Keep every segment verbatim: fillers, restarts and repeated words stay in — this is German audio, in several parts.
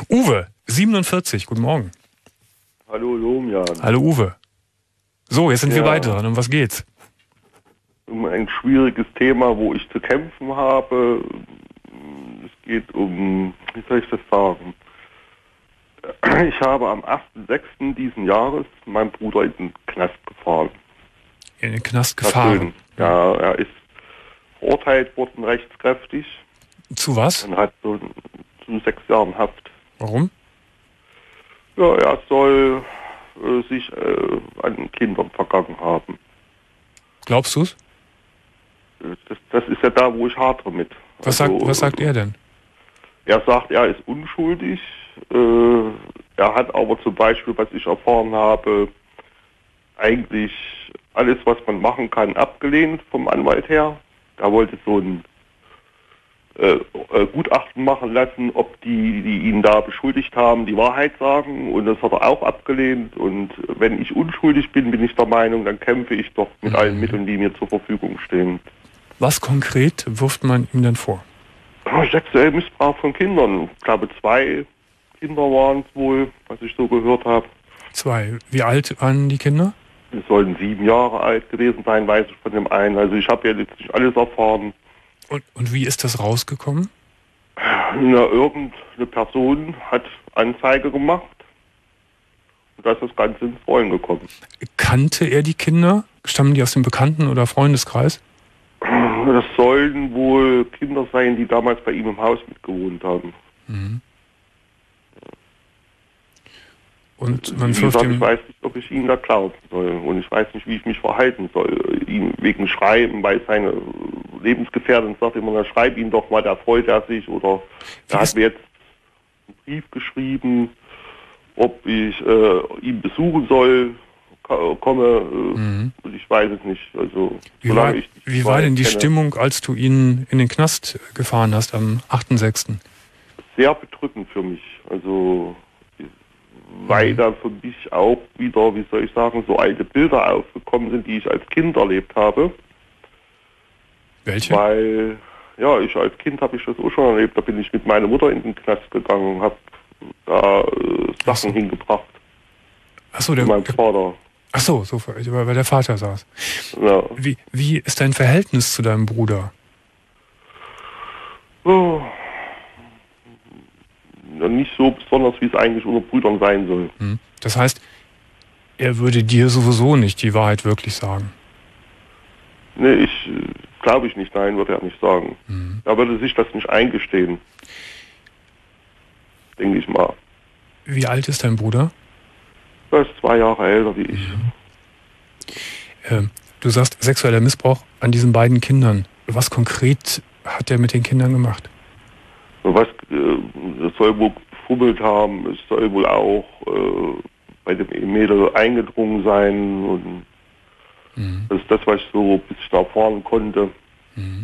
Uwe, siebenundvierzig, guten Morgen. Hallo Domian. Hallo Uwe. So, jetzt sind ja. wir beide dran. Um was geht's? Um ein schwieriges Thema, wo ich zu kämpfen habe. Es geht um, wie soll ich das sagen? Ich habe am ersten sechsten diesen Jahres meinen Bruder in den Knast gefahren. In den Knast gefahren? Ja, er ist verurteilt worden, rechtskräftig. Zu was? Und hat so zu sechs Jahren Haft. Warum? Ja, er soll äh, sich äh, an Kindern vergangen haben. Glaubst du's? Das, das ist ja da, wo ich hadere mit. Was, also, sagt, was sagt er denn? Er sagt, er ist unschuldig. Äh, er hat aber zum Beispiel, was ich erfahren habe, eigentlich alles, was man machen kann, abgelehnt vom Anwalt her. Er wollte so ein äh, äh, Gutachten machen lassen, ob die, die ihn da beschuldigt haben, die Wahrheit sagen. Und das hat er auch abgelehnt. Und wenn ich unschuldig bin, bin ich der Meinung, dann kämpfe ich doch mit mhm. allen Mitteln, die mir zur Verfügung stehen. Was konkret wirft man ihm denn vor? Sexueller Missbrauch von Kindern. Ich glaube, zwei Kinder waren es wohl, was ich so gehört habe. Zwei. Wie alt waren die Kinder? Die sollen sieben Jahre alt gewesen sein, weiß ich von dem einen. Also ich habe ja jetzt nicht alles erfahren. Und, und wie ist das rausgekommen? Na, irgendeine Person hat Anzeige gemacht. Und da ist das Ganze ins Rollen gekommen. Kannte er die Kinder? Stammen die aus dem Bekannten- oder Freundeskreis? Das sollen wohl Kinder sein, die damals bei ihm im Haus mitgewohnt haben. Mhm. Und man wie wirft gesagt, ihm... ich weiß nicht, ob ich ihm da glauben soll. Und ich weiß nicht, wie ich mich verhalten soll. Ihm wegen Schreiben, weil seine Lebensgefährtin sagt immer, na, schreib ihn doch mal, da freut er sich. Oder er hat mir jetzt einen Brief geschrieben, ob ich äh, ihn besuchen soll, komme, äh, mhm. und ich weiß es nicht. Also, wie war, ich wie war denn die kenne, Stimmung, als du ihn in den Knast gefahren hast am achten sechsten? Sehr bedrückend für mich. Also, weil mhm. da für mich auch wieder, wie soll ich sagen, so alte Bilder aufgekommen sind, die ich als Kind erlebt habe. Welche? Weil, ja, ich als Kind habe ich das auch schon erlebt. Da bin ich mit meiner Mutter in den Knast gegangen und habe da äh, Sachen so. hingebracht. Achso, der mein Vater. Ach so, so, weil der Vater saß. Ja. Wie, wie ist dein Verhältnis zu deinem Bruder? Oh. Ja, nicht so besonders, wie es eigentlich unter Brüdern sein soll. Hm. Das heißt, er würde dir sowieso nicht die Wahrheit wirklich sagen? Nee, ich glaube ich nicht, nein, würde er nicht sagen. Hm. Er würde sich das nicht eingestehen. Denke ich mal. Wie alt ist dein Bruder? Er ist zwei Jahre älter wie ich. Mhm. Ähm, du sagst, sexueller Missbrauch an diesen beiden Kindern. Was konkret hat er mit den Kindern gemacht? Was, äh, es soll wohl gefummelt haben, es soll wohl auch äh, bei dem Mädel eingedrungen sein. Und mhm. das ist das, was ich so ein bisschen erfahren konnte. Mhm.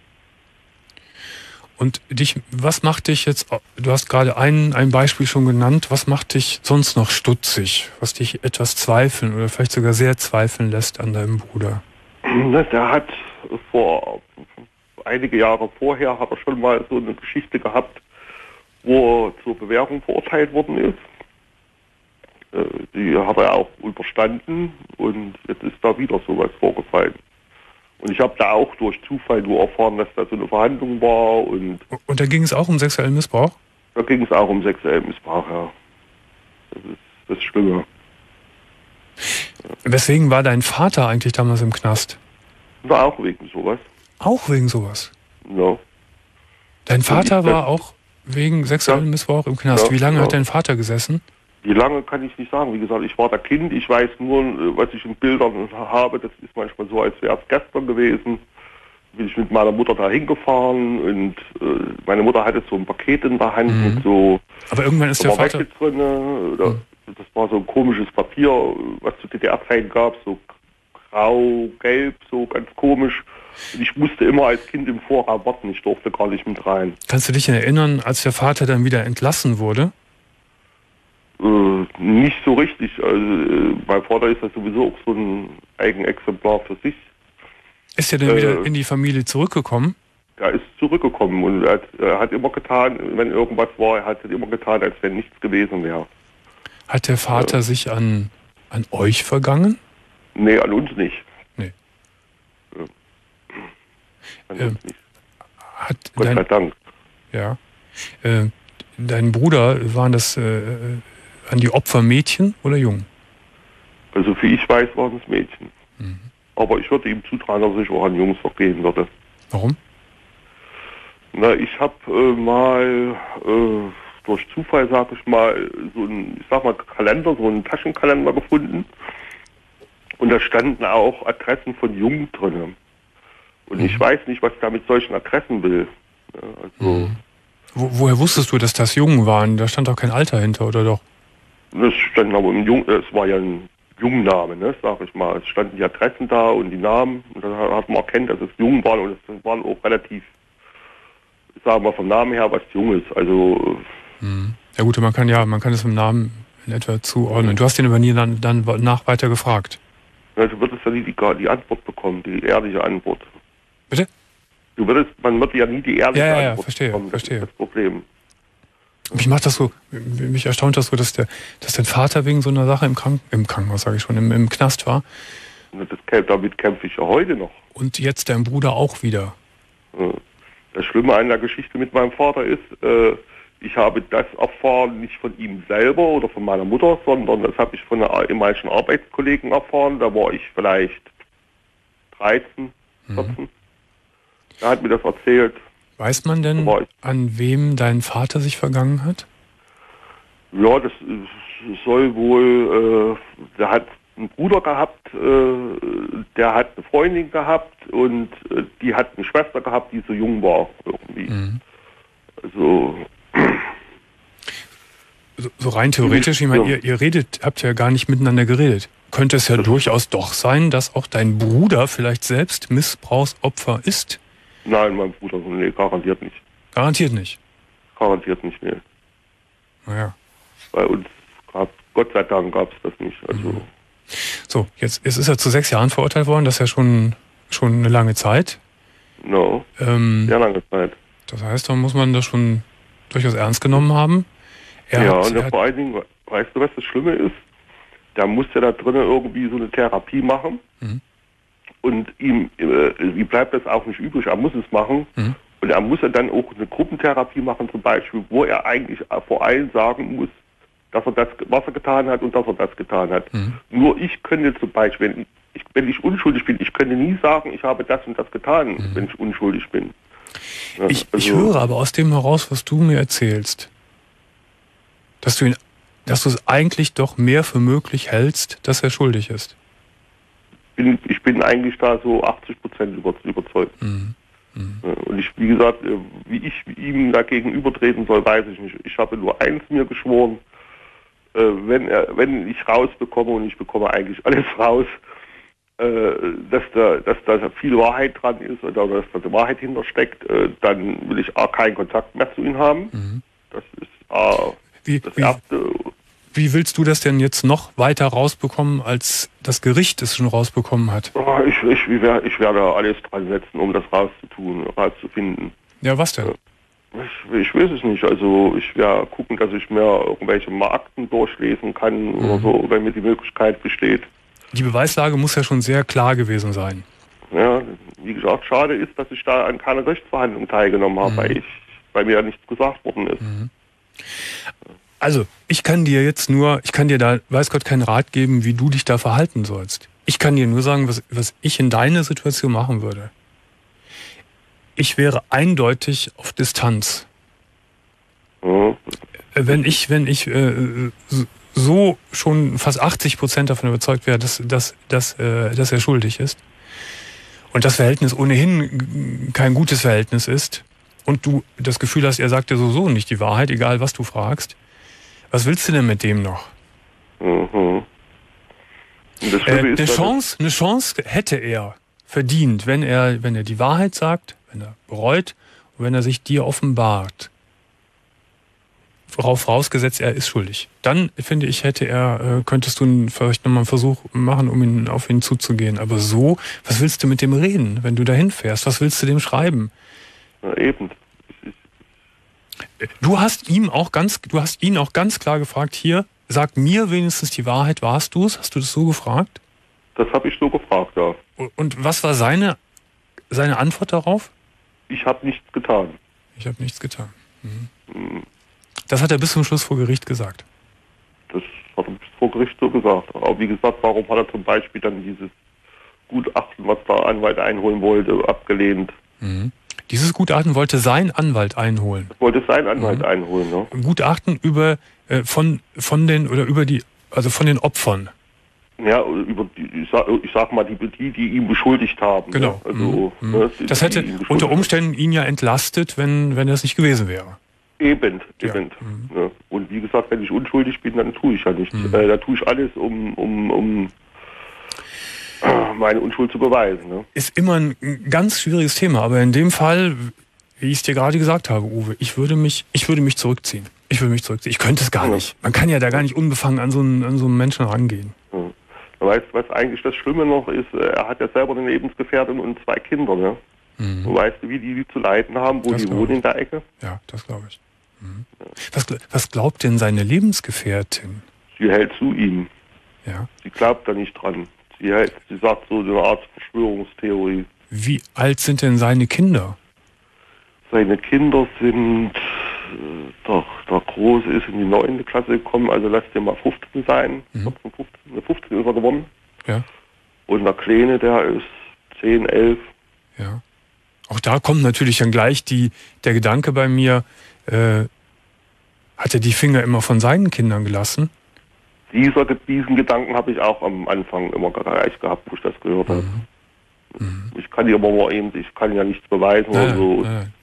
Und dich, was macht dich jetzt, du hast gerade ein, ein Beispiel schon genannt, was macht dich sonst noch stutzig, was dich etwas zweifeln oder vielleicht sogar sehr zweifeln lässt an deinem Bruder? Der hat vor, einige Jahre vorher, hat er schon mal so eine Geschichte gehabt, wo er zur Bewährung verurteilt worden ist. Die hat er auch überstanden und jetzt ist da wieder sowas vorgefallen. Und ich habe da auch durch Zufall nur erfahren, dass da so eine Verhandlung war. Und, und da ging es auch um sexuellen Missbrauch? Da ging es auch um sexuellen Missbrauch, ja. Das ist das Schlimme. Weswegen war dein Vater eigentlich damals im Knast? War auch wegen sowas. Auch wegen sowas? Ja. Dein Vater war auch wegen sexuellen Missbrauch im Knast. Ja, Wie lange ja. hat dein Vater gesessen? Wie lange kann ich nicht sagen. Wie gesagt, ich war da Kind. Ich weiß nur, was ich in Bildern habe. Das ist manchmal so, als wäre es gestern gewesen. Bin ich mit meiner Mutter da hingefahren und äh, meine Mutter hatte so ein Paket in der Hand mhm. mit so... Aber irgendwann ist der Vater... Drin, oder, mhm. Das war so ein komisches Papier, was zu D D R-Zeiten gab, so grau, gelb, so ganz komisch. Und ich musste immer als Kind im Vorraum warten. Ich durfte gar nicht mit rein. Kannst du dich erinnern, als der Vater dann wieder entlassen wurde? Äh, nicht so richtig. Also, äh, mein Vater ist ja sowieso auch so ein Eigenexemplar für sich. Ist er denn äh, wieder in die Familie zurückgekommen? er ist zurückgekommen und er hat, er hat immer getan, wenn irgendwas war, er hat immer getan, als wenn nichts gewesen wäre. Hat der Vater ja. sich an, an euch vergangen? Nee, an uns nicht. Nee. Ja. An äh, uns nicht. Hat Gott dein, sei Dank. Ja. Äh, dein Bruder, waren das äh, an die Opfer Mädchen oder Jungen? Also wie ich weiß, waren es Mädchen. Mhm. Aber ich würde ihm zutrauen, dass er sich auch an Jungs vergehen würde. Warum? Na, ich habe äh, mal äh, durch Zufall, sag ich mal, so ein, ich sag mal, Kalender, so einen Taschenkalender gefunden. Und da standen auch Adressen von Jungen drin. Und mhm. ich weiß nicht, was ich da mit solchen Adressen will. Ja, also, mhm. Wo, woher wusstest du, dass das Jungen waren? Da stand doch kein Alter hinter, oder doch? Das stand aber im Jung, es war ja ein Jungenname, ne, sag ich mal. Es standen die Adressen da und die Namen. Und dann hat man erkannt, dass es Jungen waren. Und es waren auch relativ, sagen wir vom Namen her, was jung ist. Also mhm. Ja gut, man kann ja, man kann es im Namen in etwa zuordnen. Du hast ihn aber nie dann, dann nach weiter gefragt. Ja, du würdest ja nie die, die Antwort bekommen, die ehrliche Antwort. Bitte? Du würdest, man wird ja nie die ehrliche ja, ja, Antwort ja, verstehe, bekommen. Das verstehe. ist das Problem. Mich macht das so, mich erstaunt das so, dass der, dass dein Vater wegen so einer Sache im, Kranken, im Krankenhaus, sage ich schon, im, im Knast war. Das, damit kämpfe ich ja heute noch. Und jetzt dein Bruder auch wieder. Das Schlimme an der Geschichte mit meinem Vater ist, äh, ich habe das erfahren nicht von ihm selber oder von meiner Mutter, sondern das habe ich von einer ehemaligen Arbeitskollegen erfahren. Da war ich vielleicht dreizehn, vierzehn. Mhm. Er hat mir das erzählt. Weiß man denn, an wem dein Vater sich vergangen hat? Ja, das soll wohl, äh, der hat einen Bruder gehabt, äh, der hat eine Freundin gehabt und äh, die hat eine Schwester gehabt, die so jung war irgendwie. Mhm. Also so, so rein theoretisch, ich meine, ihr, ihr redet, habt ja gar nicht miteinander geredet. Könnte es ja das durchaus doch sein, dass auch dein Bruder vielleicht selbst Missbrauchsopfer ist? Nein, mein Bruder, nee, garantiert nicht. Garantiert nicht? Garantiert nicht, nee. Naja. Bei uns gab, Gott sei Dank gab es das nicht. Also. Mhm. So, jetzt, jetzt ist er zu sechs Jahren verurteilt worden, das ist ja schon, schon eine lange Zeit. No, ähm, sehr lange Zeit. Das heißt, da muss man das schon durchaus ernst genommen haben. Er ja, hat, und er vor allen Dingen, weißt du, was das Schlimme ist? Der muss ja da drinnen irgendwie so eine Therapie machen. Mhm. Und ihm, äh, ihm bleibt das auch nicht übrig, er muss es machen. Mhm. Und er muss ja dann auch eine Gruppentherapie machen zum Beispiel, wo er eigentlich vor allen sagen muss, dass er das, was er getan hat und dass er das getan hat. Mhm. Nur ich könnte zum Beispiel, wenn ich, wenn ich unschuldig bin, ich könnte nie sagen, ich habe das und das getan, mhm. wenn ich unschuldig bin. Ja, ich, also, ich höre aber aus dem heraus, was du mir erzählst, dass du ihn, dass du es eigentlich doch mehr für möglich hältst, dass er schuldig ist. Bin, ich bin eigentlich da so achtzig Prozent überzeugt. Mhm. Mhm. Und ich, wie gesagt, wie ich ihm dagegen übertreten soll, weiß ich nicht. Ich habe nur eins mir geschworen, wenn, er, wenn ich rausbekomme, und ich bekomme eigentlich alles raus, dass da, dass da viel Wahrheit dran ist oder dass da die Wahrheit hintersteckt, dann will ich auch keinen Kontakt mehr zu ihm haben. Mhm. Das ist auch wie, das wie, Erste. Wie willst du das denn jetzt noch weiter rausbekommen, als das Gericht es schon rausbekommen hat? Oh, ich, ich, ich, werde, ich werde alles dran setzen, um das rauszutun, rauszufinden. Ja, was denn? Ich, ich weiß es nicht. Also ich werde gucken, dass ich mir irgendwelche Akten durchlesen kann mhm. oder so, wenn mir die Möglichkeit besteht. Die Beweislage muss ja schon sehr klar gewesen sein. Ja, wie gesagt, schade ist, dass ich da an keiner Rechtsverhandlung teilgenommen habe, mhm. weil, ich, weil mir ja nichts gesagt worden ist. Mhm. Also, ich kann dir jetzt nur, ich kann dir da, weiß Gott, keinen Rat geben, wie du dich da verhalten sollst. Ich kann dir nur sagen, was, was ich in deiner Situation machen würde. Ich wäre eindeutig auf Distanz. Mhm. Wenn ich, wenn ich äh, so schon fast achtzig Prozent davon überzeugt wäre, dass, dass, dass, äh, dass er schuldig ist und das Verhältnis ohnehin kein gutes Verhältnis ist und du das Gefühl hast, er sagt dir sowieso nicht die Wahrheit, egal was du fragst, was willst du denn mit dem noch? Mhm. Äh, eine, Chance, eine Chance hätte er verdient, wenn er, wenn er die Wahrheit sagt, wenn er bereut und wenn er sich dir offenbart. Worauf vorausgesetzt, er ist schuldig. Dann, finde ich, hätte er, äh, könntest du vielleicht nochmal einen Versuch machen, um ihn, auf ihn zuzugehen. Aber so, was willst du mit dem reden, wenn du dahin fährst? Was willst du dem schreiben? Ja, eben. Du hast ihm auch ganz, du hast ihn auch ganz klar gefragt, hier, sag mir wenigstens die Wahrheit, warst du es? Hast du das so gefragt? Das habe ich so gefragt, ja. Und was war seine, seine Antwort darauf? Ich habe nichts getan. Ich habe nichts getan. Mhm. Mhm. Das hat er bis zum Schluss vor Gericht gesagt. Das hat er bis vor Gericht so gesagt. Aber wie gesagt, warum hat er zum Beispiel dann dieses Gutachten, was der Anwalt einholen wollte, abgelehnt? Mhm. Dieses Gutachten wollte sein Anwalt einholen. Das wollte sein Anwalt mhm. einholen, ne? Gutachten über äh, von von den oder über die also von den Opfern. Ja, über die, ich sag, ich sag mal die, die, die ihn beschuldigt haben. Genau. Ja? Also, mhm. ne, die, das hätte unter Umständen ihn ja entlastet, wenn wenn es nicht gewesen wäre. Eben, ja. eben. Mhm. Ne? Und wie gesagt, wenn ich unschuldig bin, dann tue ich ja nichts. Mhm. Äh, da tue ich alles, um, um, um meine Unschuld zu beweisen. Ne? Ist immer ein ganz schwieriges Thema, aber in dem Fall, wie ich es dir gerade gesagt habe, Uwe, ich würde mich, ich würde mich zurückziehen. Ich würde mich zurückziehen. Ich könnte es gar ja. nicht. Man kann ja da gar nicht unbefangen an so einen, an so einen Menschen rangehen. Ja. Weißt du, was eigentlich das Schlimme noch ist? Er hat ja selber eine Lebensgefährtin und zwei Kinder. Ne? Mhm. Und weißt du, wie die, die zu leiden haben, wo das die wohnen in der Ecke? Ja, das glaube ich. Mhm. Ja. Was, was glaubt denn seine Lebensgefährtin? Sie hält zu ihm. Ja. Sie glaubt da nicht dran. Sie, hält, sie sagt so eine Art Verschwörungstheorie. Wie alt sind denn seine Kinder? Seine Kinder sind, der, der Große ist in die neunte Klasse gekommen, also lass dir mal fünfzehn sein. Mhm. vierzehn, fünfzehn, fünfzehn ist er geworden. Ja. Und der Kleine, der ist zehn, elf. Ja. Auch da kommt natürlich dann gleich die, der Gedanke bei mir, äh, hat er die Finger immer von seinen Kindern gelassen? Dieser, diesen Gedanken habe ich auch am Anfang immer gleich gehabt, wo ich das gehört habe. Mhm. Mhm. Ich kann die aber nur eben, ich kann ja nichts beweisen nein, oder so. Nein.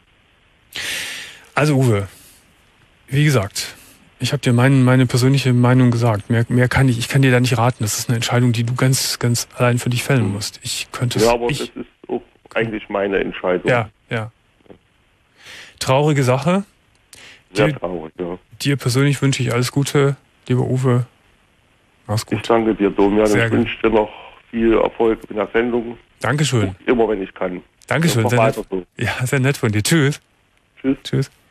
Also Uwe, wie gesagt, ich habe dir mein, meine persönliche Meinung gesagt. Mehr, mehr kann ich, ich kann dir da nicht raten. Das ist eine Entscheidung, die du ganz, ganz allein für dich fällen musst. Ich könnte es. Ja, aber ich, das ist auch eigentlich meine Entscheidung. Ja, ja. Traurige Sache. Sehr dir, traurig, ja. Dir persönlich wünsche ich alles Gute, lieber Uwe. Mach's gut. Ich danke dir, Domian. Sehr Ich wünsche dir noch viel Erfolg in der Sendung. Dankeschön. Immer, wenn ich kann. Dankeschön. Sehr nett. So. Ja, sehr nett von dir. Tschüss. Tschüss. Tschüss.